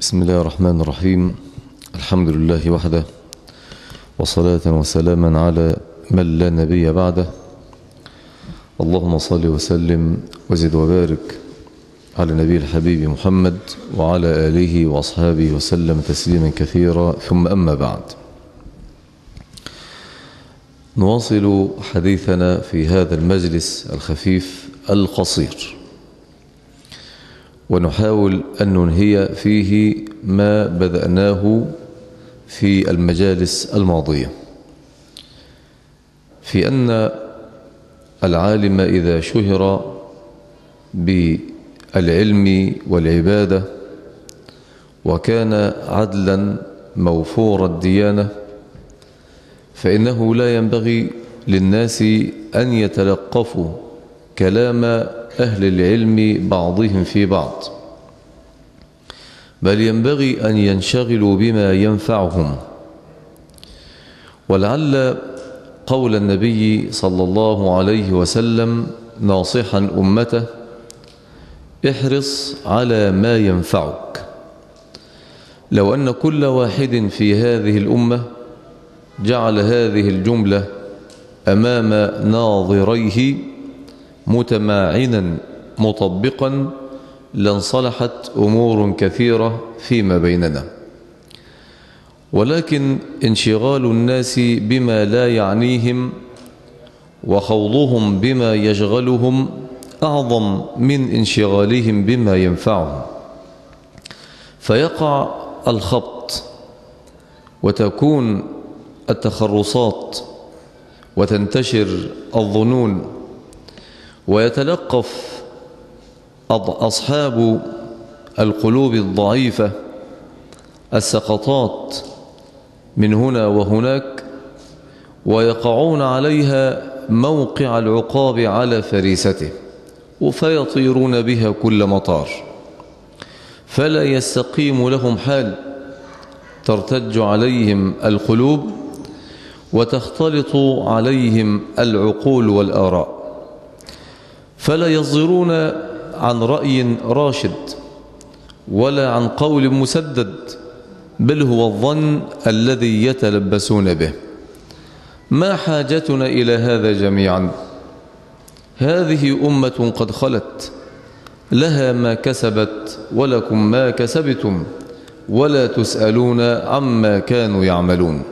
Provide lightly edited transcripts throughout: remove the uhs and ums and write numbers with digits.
بسم الله الرحمن الرحيم. الحمد لله وحده، وصلاة وسلاما على من لا نبي بعده. اللهم صل وسلم وزد وبارك على نبي الحبيب محمد وعلى آله وأصحابه وسلم تسليما كثيرا، ثم أما بعد. نواصل حديثنا في هذا المجلس الخفيف القصير، ونحاول أن ننهي فيه ما بدأناه في المجالس الماضية، في أن العالم إذا شهر بالعلم والعبادة وكان عدلا موفور الديانة، فإنه لا ينبغي للناس أن يتلقفوا كلام أهل العلم بعضهم في بعض، بل ينبغي أن ينشغلوا بما ينفعهم. ولعل قول النبي صلى الله عليه وسلم ناصحا أمته: احرص على ما ينفعك. لو أن كل واحد في هذه الأمة جعل هذه الجملة أمام ناظريه متماعنا مطبقا لانصلحت أمور كثيرة فيما بيننا. ولكن انشغال الناس بما لا يعنيهم وخوضهم بما يشغلهم أعظم من انشغالهم بما ينفعهم، فيقع الخبط وتكون التخرصات وتنتشر الظنون، ويتلقف أصحاب القلوب الضعيفة السقطات من هنا وهناك، ويقعون عليها موقع العقاب على فريسته، فيطيرون بها كل مطار، فلا يستقيم لهم حال، ترتج عليهم القلوب وتختلط عليهم العقول والآراء، فلا يصدرون عن رأي راشد ولا عن قول مسدد، بل هو الظن الذي يتلبسون به. ما حاجتنا إلى هذا جميعا؟ هذه أمة قد خلت، لها ما كسبت ولكم ما كسبتم، ولا تسألون عما كانوا يعملون.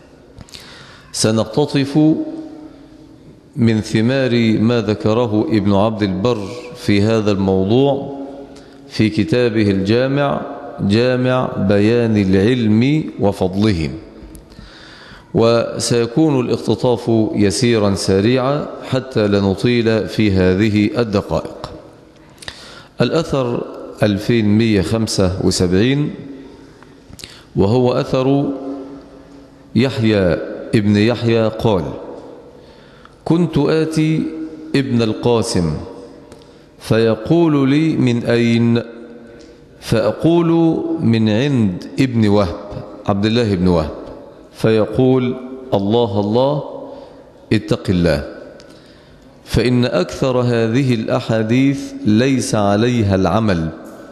سنقتطف من ثمار ما ذكره ابن عبد البر في هذا الموضوع في كتابه الجامع، جامع بيان العلم وفضله، وسيكون الاقتطاف يسيرا سريعا حتى لا نطيل في هذه الدقائق. الأثر 2175، وهو أثر يحيى ابن يحيى قال: كنت آتي ابن القاسم فيقول لي: من أين؟ فأقول: من عند ابن وهب، عبد الله بن وهب. فيقول: الله الله، اتق الله، فإن أكثر هذه الأحاديث ليس عليها العمل.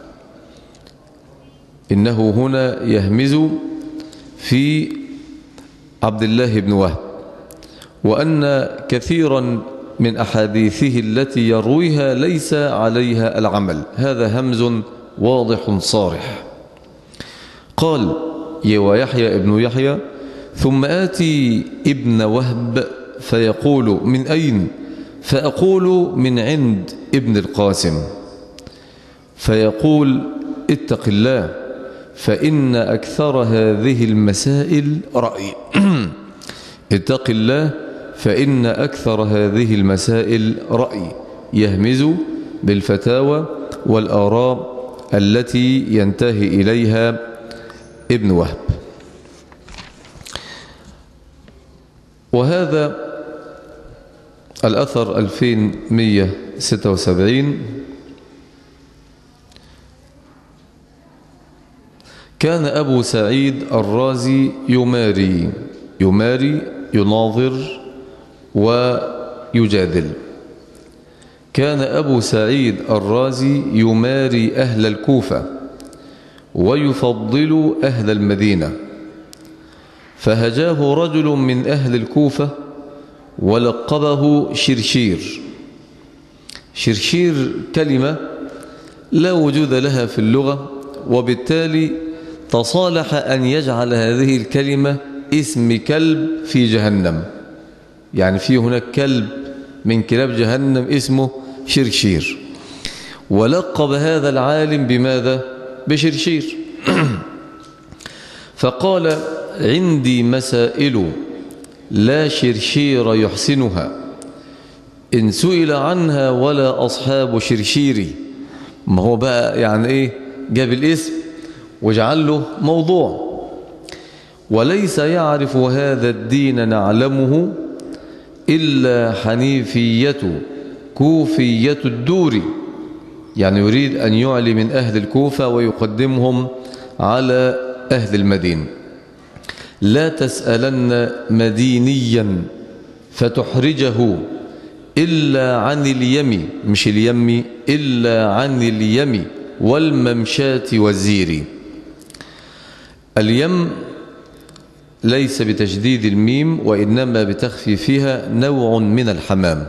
إنه هنا يهمز في عبد الله بن وهب، وأن كثيرا من أحاديثه التي يرويها ليس عليها العمل. هذا همز واضح صارح. قال ويحيى ابن يحيى: ثم آتي ابن وهب فيقول: من أين؟ فأقول: من عند ابن القاسم. فيقول: اتق الله، فإن أكثر هذه المسائل رأي. اتق الله، فإن أكثر هذه المسائل رأي. يهمز بالفتاوى والآراء التي ينتهي إليها ابن وهب. وهذا الأثر 2176 كان أبو سعيد الرازي يماري يناظر ويجادل. كان أبو سعيد الرازي يماري أهل الكوفة ويفضل أهل المدينة، فهجاه رجل من أهل الكوفة ولقبه شرشير. شرشير كلمة لا وجود لها في اللغة، وبالتالي تصالح أن يجعل هذه الكلمة اسم كلب في جهنم، يعني في هناك كلب من كلاب جهنم اسمه شرشير، ولقب هذا العالم بماذا؟ بشرشير. فقال: عندي مسائل لا شرشير يحسنها، إن سئل عنها ولا أصحاب شرشيري. ما هو بقى يعني إيه؟ جاب الاسم وجعل له موضوع. وليس يعرف هذا الدين نعلمه إلا حنيفية كوفية الدور، يعني يريد أن يعلي من أهل الكوفة ويقدمهم على أهل المدينة. لا تسألن مدينيا فتحرجه إلا عن اليم، مش اليم، إلا عن اليم والممشات والزير. اليم ليس بتشديد الميم، وإنما بتخفيفها، نوع من الحمام.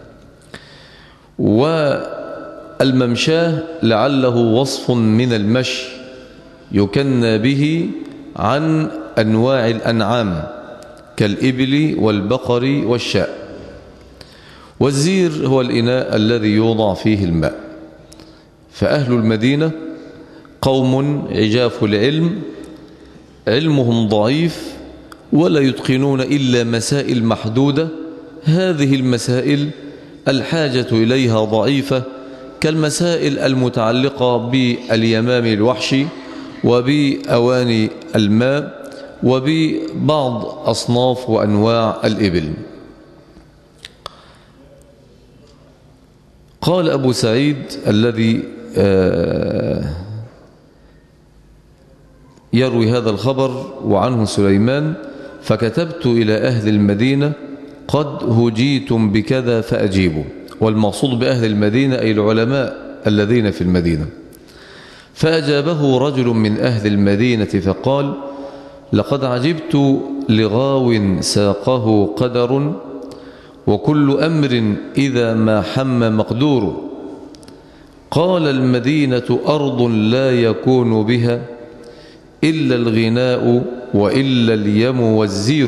والممشاه لعله وصف من المشي يكنى به عن أنواع الأنعام كالإبل والبقر والشاء. والزير هو الإناء الذي يوضع فيه الماء. فأهل المدينة قوم عجاف العلم، علمهم ضعيف ولا يتقنون إلا مسائل محدودة. هذه المسائل الحاجة إليها ضعيفة، كالمسائل المتعلقة باليمام الوحشي وبأواني الماء وببعض أصناف وأنواع الإبل. قال أبو سعيد الذي يروي هذا الخبر وعنه سليمان: فكتبت إلى أهل المدينة قد هجيتم بكذا فأجيبوا. والمقصود بأهل المدينة أي العلماء الذين في المدينة. فأجابه رجل من أهل المدينة فقال: لقد عجبت لغاو ساقه قدر، وكل أمر إذا ما حم مقدور. قال: المدينة أرض لا يكون بها إلا الغناء وإلا اليم والزير.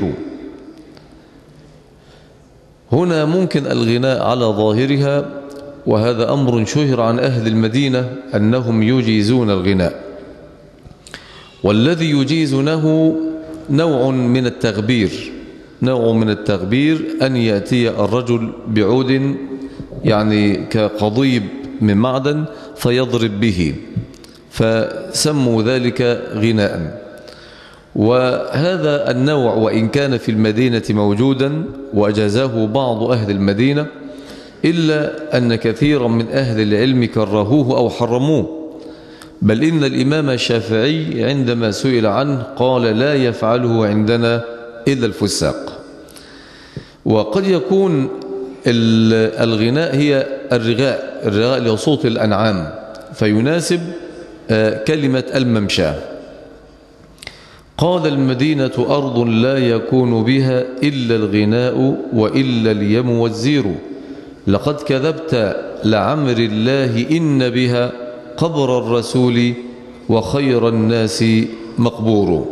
هنا ممكن الغناء على ظاهرها، وهذا أمر شهر عن أهل المدينة أنهم يجيزون الغناء، والذي يجيزونه نوع من التغبير. نوع من التغبير أن يأتي الرجل بعود يعني كقضيب من معدن فيضرب به، فسموا ذلك غناء. وهذا النوع وإن كان في المدينة موجودا وأجازه بعض أهل المدينة، إلا أن كثيرا من أهل العلم كرهوه أو حرموه. بل إن الإمام الشافعي عندما سئل عنه قال: لا يفعله عندنا إلا الفساق. وقد يكون الغناء هي الرغاء لصوت الأنعام، فيناسب كلمة الممشاه. قال: المدينة أرض لا يكون بها إلا الغناء وإلا اليم والزير. لقد كذبت لعمر الله إن بها قبر الرسول وخير الناس مقبور.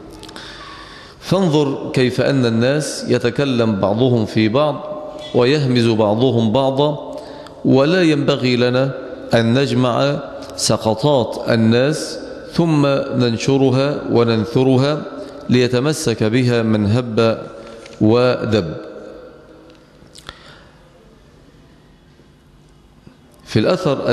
فانظر كيف أن الناس يتكلم بعضهم في بعض ويهمز بعضهم بعضا، ولا ينبغي لنا أن نجمع سقطات الناس ثم ننشرها وننثرها ليتمسك بها من هب ودب. في الأثر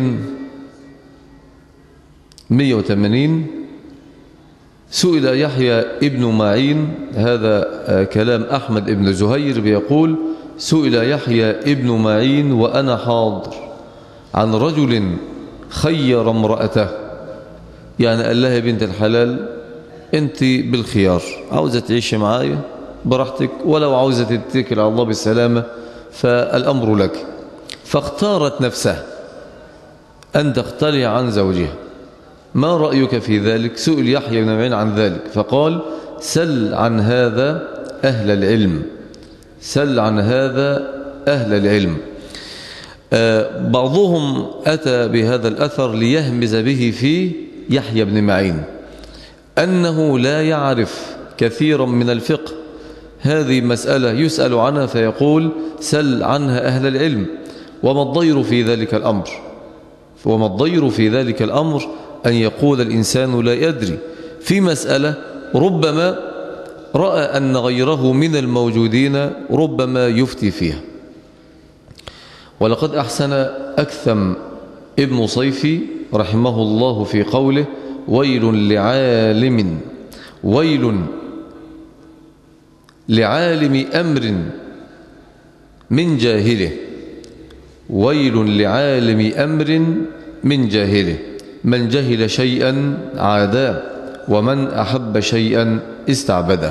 2180 سئل يحيى ابن معين، هذا كلام أحمد ابن زهير بيقول: سئل يحيى ابن معين وأنا حاضر عن رجل خير امرأته، يعني قال لها: بنت الحلال أنت بالخيار، عاوزة تعيش معايا براحتك، ولو عاوزة تتكل على الله بالسلامة فالأمر لك. فاختارت نفسها أن تختلع عن زوجها، ما رأيك في ذلك؟ سئل يحيى بن معين عن ذلك فقال سل عن هذا أهل العلم، سل عن هذا أهل العلم. بعضهم أتى بهذا الأثر ليهمز به في يحيى بن معين أنه لا يعرف كثيرا من الفقه، هذه مسألة يسأل عنها فيقول سل عنها أهل العلم. وما الضير في ذلك الأمر؟ وما الضير في ذلك الأمر أن يقول الإنسان لا يدري في مسألة ربما رأى أن غيره من الموجودين ربما يفتي فيها. ولقد أحسن أكثم ابن صيفي رحمه الله في قوله ويل لعالم أمر من جاهله، ويل لعالم أمر من جاهله، من جهل شيئا عاداه ومن أحب شيئا استعبده.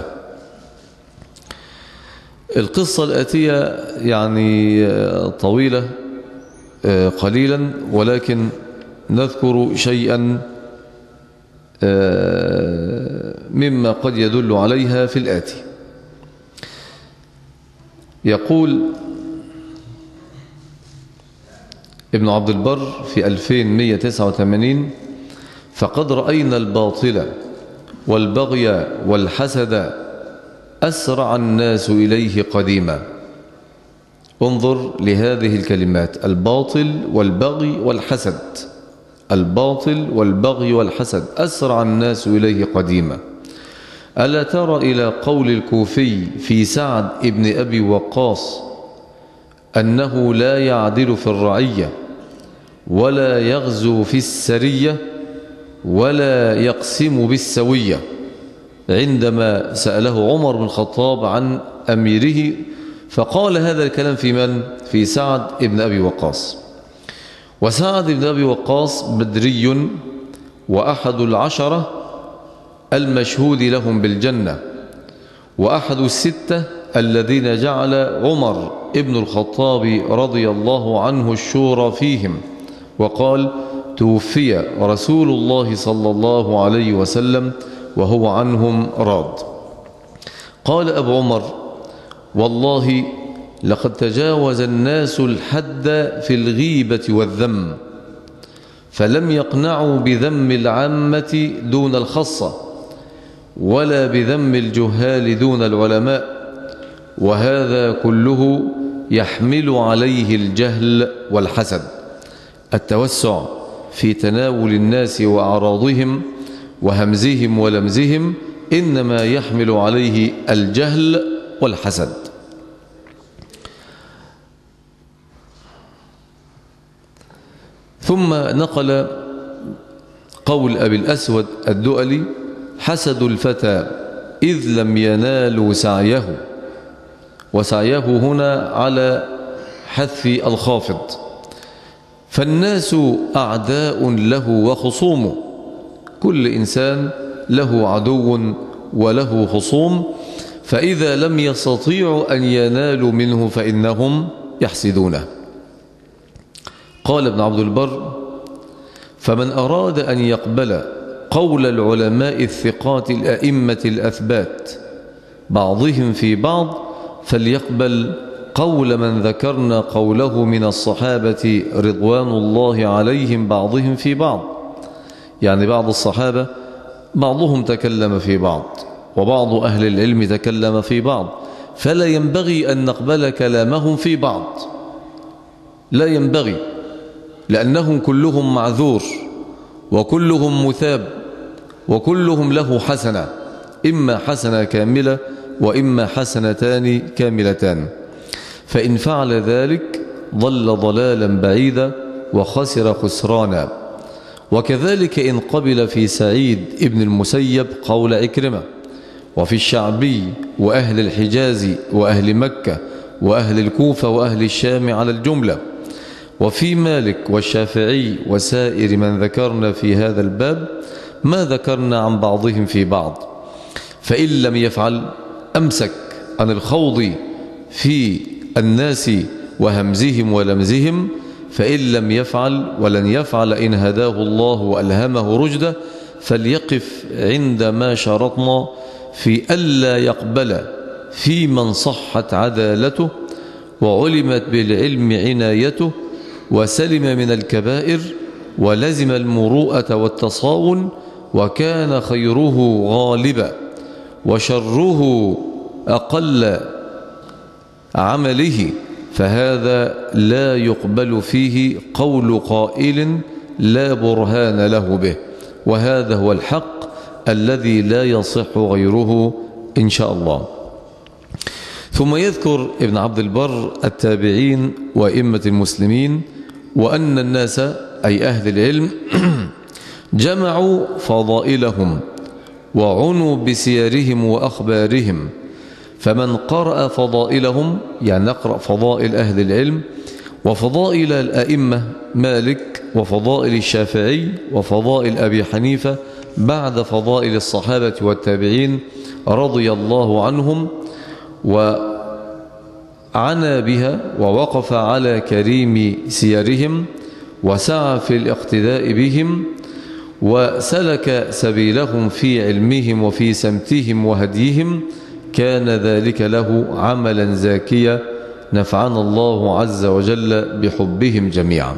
القصة الآتية يعني طويلة قليلا، ولكن نذكر شيئا مما قد يدل عليها في الآتي. يقول ابن عبد البر في 2189 فقد رأينا الباطل والبغي والحسد أسرع الناس إليه قديما. انظر لهذه الكلمات: الباطل والبغي والحسد، الباطل والبغي والحسد أسرع الناس إليه قديما. ألا ترى إلى قول الكوفي في سعد ابن أبي وقاص أنه لا يعدل في الرعية ولا يغزو في السرية ولا يقسم بالسوية، عندما سأله عمر بن الخطاب عن أميره فقال هذا الكلام في من؟ في سعد ابن أبي وقاص. وسعد ابن أبي وقاص بدري وأحد العشرة المشهود لهم بالجنة، وأحد الستة الذين جعل عمر ابن الخطاب رضي الله عنه الشورى فيهم، وقال توفي رسول الله صلى الله عليه وسلم وهو عنهم راض. قال أبو عمر والله لقد تجاوز الناس الحد في الغيبة والذم، فلم يقنعوا بذم العامة دون الخاصة ولا بذم الجهال دون العلماء، وهذا كله يحمل عليه الجهل والحسد. التوسع في تناول الناس وأعراضهم وهمزهم ولمزهم إنما يحمل عليه الجهل والحسد. ثم نقل قول أبي الأسود الدؤلي حسد الفتى إذ لم ينالوا سعيه، وسعيه هنا على حذف الخافض. فالناس أعداء له وخصوم، كل إنسان له عدو وله خصوم، فإذا لم يستطيعوا أن ينالوا منه فإنهم يحسدونه. قال ابن عبد البر فمن أراد أن يقبل قول العلماء الثقات الأئمة الأثبات بعضهم في بعض فليقبل قول من ذكرنا قوله من الصحابة رضوان الله عليهم بعضهم في بعض، يعني بعض الصحابة بعضهم تكلم في بعض وبعض أهل العلم تكلم في بعض، فلا ينبغي أن نقبل كلامهم في بعض، لا ينبغي، لأنهم كلهم معذور وكلهم مثاب وكلهم له حسنة، إما حسنة كاملة وإما حسنتان كاملتان، فإن فعل ذلك ضل ضلالا بعيدا وخسر خسرانا. وكذلك إن قبل في سعيد ابن المسيب قول عكرمة، وفي الشعبي وأهل الحجاز وأهل مكة وأهل الكوفة وأهل الشام على الجملة، وفي مالك والشافعي وسائر من ذكرنا في هذا الباب ما ذكرنا عن بعضهم في بعض، فإن لم يفعل أمسك عن الخوض في الناس وهمزهم ولمزهم، فإن لم يفعل ولن يفعل إن هداه الله وألهمه رشده فليقف عند ما شرطنا في ألا يقبل في من صحت عدالته وعلمت بالعلم عنايته وسلم من الكبائر ولزم المروءة والتصاون وكان خيره غالبا وشره أقل عمله، فهذا لا يقبل فيه قول قائل لا برهان له به، وهذا هو الحق الذي لا يصح غيره إن شاء الله. ثم يذكر ابن عبد البر التابعين وأئمة المسلمين وأن الناس أي أهل العلم جمعوا فضائلهم وعنوا بسيرهم وأخبارهم، فمن قرأ فضائلهم يعني نقرأ فضائل أهل العلم وفضائل الأئمة مالك وفضائل الشافعي وفضائل أبي حنيفة بعد فضائل الصحابة والتابعين رضي الله عنهم، وعنى بها ووقف على كريم سيرهم وسعى في الاقتداء بهم وسلك سبيلهم في علمهم وفي سمتهم وهديهم، كان ذلك له عملا زاكيا نفعنا الله عز وجل بحبهم جميعا.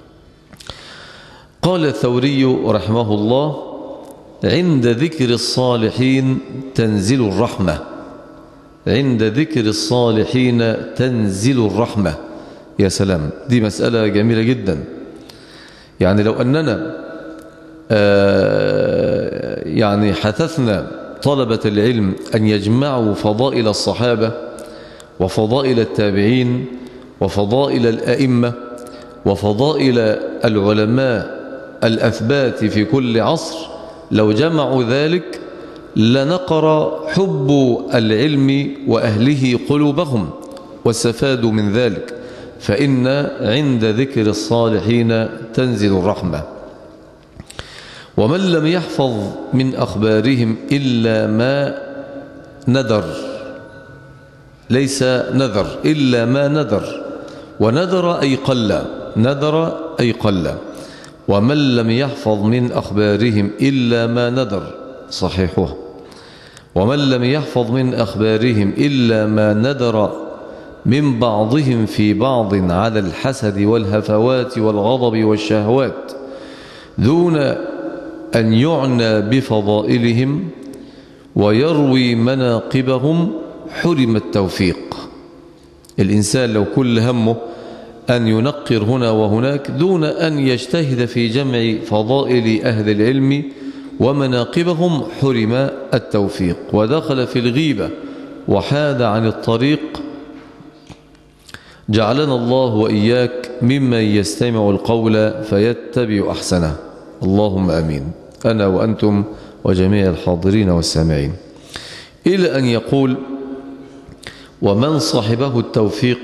قال الثوري رحمه الله: عند ذكر الصالحين تنزل الرحمة. عند ذكر الصالحين تنزل الرحمة. يا سلام، دي مسألة جميلة جدا. يعني لو أننا يعني حثثنا طلبة العلم أن يجمعوا فضائل الصحابة وفضائل التابعين وفضائل الأئمة وفضائل العلماء الأثبات في كل عصر، لو جمعوا ذلك لنقر حب العلم وأهله قلوبهم واستفادوا من ذلك، فإن عند ذكر الصالحين تنزل الرحمة. ومن لم يحفظ من أخبارهم إلا ما ندر، ليس نذر إلا ما ندر، وندر أي قل، ندر أي قل. ومن لم يحفظ من أخبارهم إلا ما ندر، صحيحه. ومن لم يحفظ من أخبارهم إلا ما ندر من بعضهم في بعض على الحسد والهفوات والغضب والشهوات دون أن يعنى بفضائلهم ويروي مناقبهم حرم التوفيق. الإنسان لو كل همه أن ينقر هنا وهناك دون أن يجتهد في جمع فضائل أهل العلم ومناقبهم حرم التوفيق ودخل في الغيبة وحاد عن الطريق. جعلنا الله وإياك ممن يستمع القول فيتبع أحسنه، اللهم آمين، أنا وأنتم وجميع الحاضرين والسامعين. إلى أن يقول: ومن صحبه التوفيق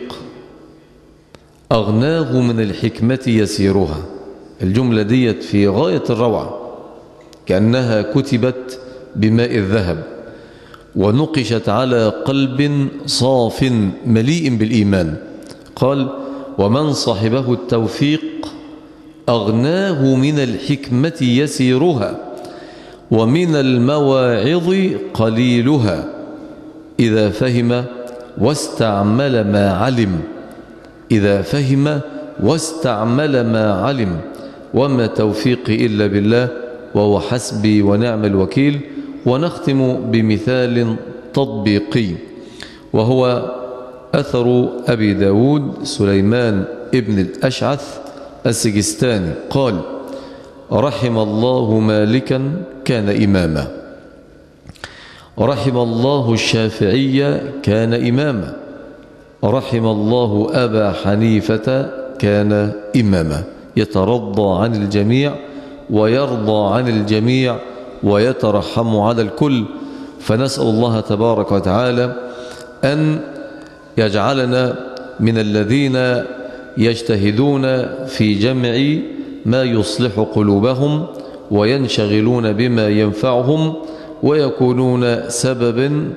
أغناه من الحكمة يسيرها. الجملة ديت في غاية الروعة، كأنها كتبت بماء الذهب ونقشت على قلب صاف مليء بالإيمان. قال: ومن صحبه التوفيق أغناه من الحكمة يسيرها ومن المواعظ قليلها إذا فهم واستعمل ما علم. إذا فهم واستعمل ما علم، وما توفيقي إلا بالله وهو حسبي ونعم الوكيل. ونختم بمثال تطبيقي وهو أثر أبي داود سليمان ابن الأشعث السجستاني قال: رحم الله مالكا كان إماما، رحم الله الشافعي كان إماما، رحم الله أبا حنيفة كان إماما، يترضى عن الجميع ويرضى عن الجميع ويترحم على الكل. فنسأل الله تبارك وتعالى أن يجعلنا من الذين يجتهدون في جمع ما يصلح قلوبهم وينشغلون بما ينفعهم ويكونون سببا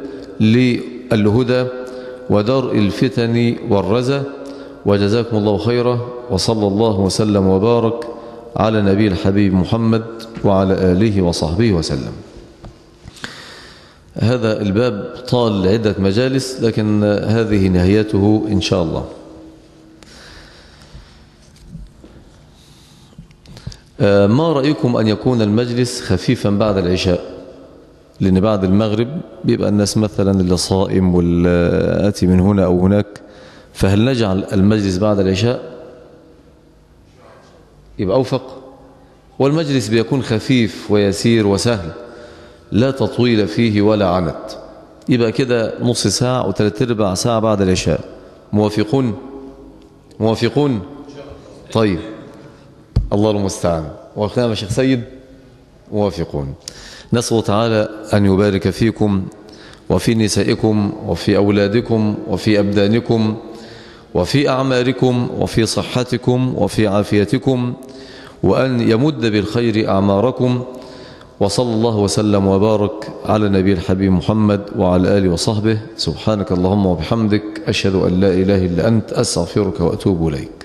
للهدى ودرء الفتن والرزى. وجزاكم الله خيرا، وصلى الله وسلم وبارك على نبي الحبيب محمد وعلى آله وصحبه وسلم. هذا الباب طال عدة مجالس، لكن هذه نهايته إن شاء الله. ما رأيكم أن يكون المجلس خفيفا بعد العشاء؟ لأن بعد المغرب بيبقى الناس مثلا اللي صائم واللي آتي من هنا أو هناك، فهل نجعل المجلس بعد العشاء يبقى أوفق؟ والمجلس بيكون خفيف ويسير وسهل، لا تطويل فيه ولا عنت، يبقى كده نص ساعة أو 3/4 ساعة بعد العشاء. موافقون؟ موافقون؟ طيب، الله المستعان. وأخنا يا شيخ سيد موافقون. نسأل الله تعالى أن يبارك فيكم وفي نسائكم وفي أولادكم وفي أبدانكم وفي أعماركم وفي صحتكم وفي عافيتكم، وأن يمد بالخير أعماركم. وصلى الله وسلم وبارك على نبي الحبيب محمد وعلى آله وصحبه. سبحانك اللهم وبحمدك، أشهد أن لا إله إلا أنت، أستغفرك وأتوب إليك.